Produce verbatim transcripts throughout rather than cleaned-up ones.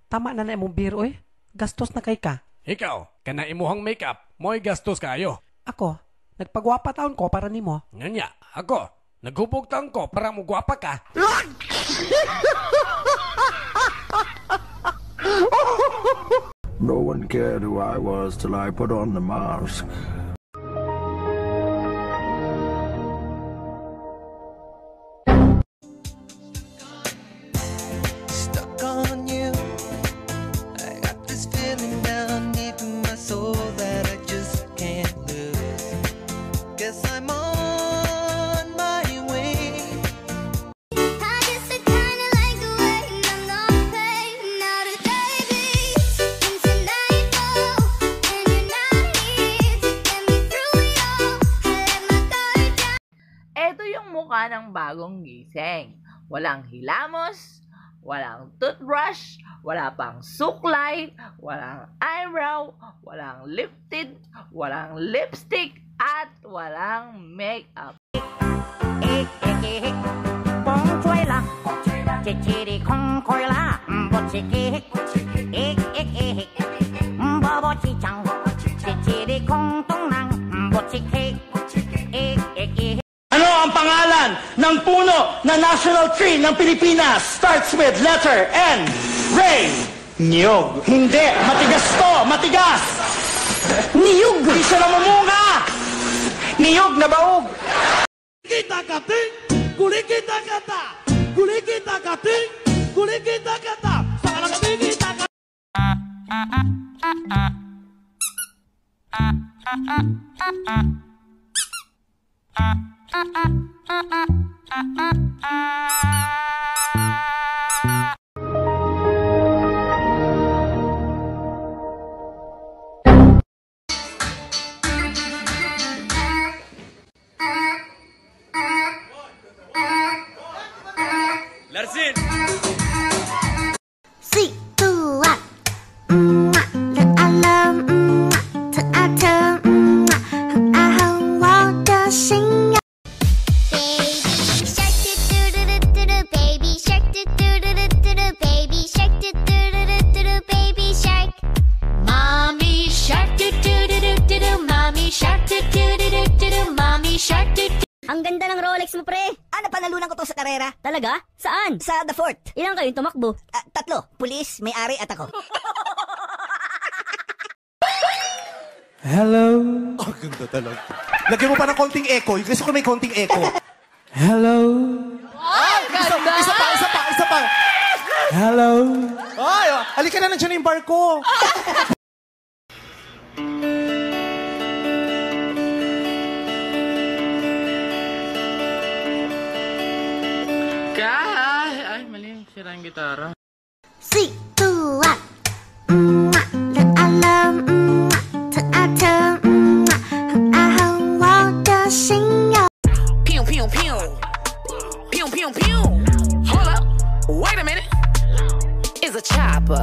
Tama na na imong biro eh. Gastos na kay ka. Ikaw, kana imuhang makeup, mo'y gastos kayo. Ako, nagpagwapa taon ko para nimo. Nganya, ako, naghubog taon ko para mo gwapa ka. No one cared who I was till I put on the mask. Stuck on you. I got this feeling down deep in my soul that I just can't lose. Guess I'm on my way. I guess I kinda like the way I'm not paid now today, babe. It's a nightfall and you're not here to get me through it all. I let my guard down. Ito yung mukha ng bagong gising. Walang hilamos, walang toothbrush, wala pang suklay, walang eyebrow, walang lip tint, walang lipstick, at walang makeup. Ik, ik, ik, bong choy la, chichiri kong koy la, mbo chiki, ik, ik, ik, mbo chichang, chichiri kong tong nang, mbo chiki, ik, ik, ik. Ano ang pangalan ng puno na national tree ng Pilipinas? Starts with letter N. Ray. Niyog. Hindi. Matigas to. Matigas. Niyog. Di siya namumunga. Niyog na baog. Kita kating, kulikita kata, kulikita kating, kulikita kata, sakalang kita kata. Larsin! Sweet what? Mm, that I love. Mm, to I tell. Mm, I hung all the sing. Baby shark do do do do do do. Baby shark do do do do do do. Baby shark do do do do do do. Baby shark. Mommy shark do do do do do do. Mommy shark do do do do do do. Mommy shark do. Ang ganda ng Rolex mo, pre. Ah, napanalunan ko to sa karera. Talaga? Saan? Sa The Fort. Ilang kayong tumakbo? Ah, tatlo. Pulis, may-ari at ako. Hello. Oh, ganda talaga. Lagyan mo pa ng konting echo. Gusto ko may konting echo. Hello. Ay, Isa, ganda! isa pa, isa pa, isa pa. Hello. Ay, oh, halika na, nandiyan na yung bar ko. Ay, ay, mali. Sira yung gitara. Sweet what? Mm, that I love. Mm, to I tell. Mm, I hung all the sing. Pew, pew, pew. Pew, pew, pew. Hold up. Wait a minute. It's a chopper.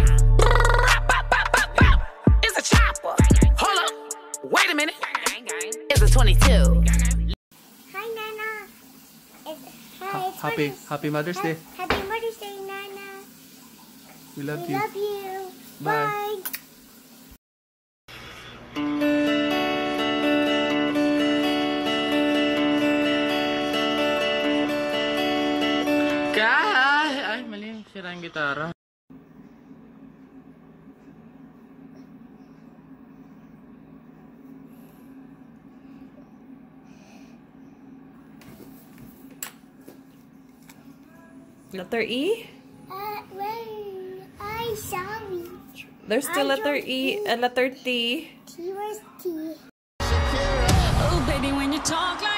It's a chopper. Hold up. Wait a minute. It's a twenty-two. Hi, Nana. It's, hi, it's Happy, Mother's- happy Mother's Day. Happy Mother's Day, Nana. We love We you. love you. Bye. Bye. Ay, ay, mali. Sira yung gitara. Letter E? Uh, wait. I sorry. There's still I letter don't E and letter T. T was T. Oh, baby, when you talk like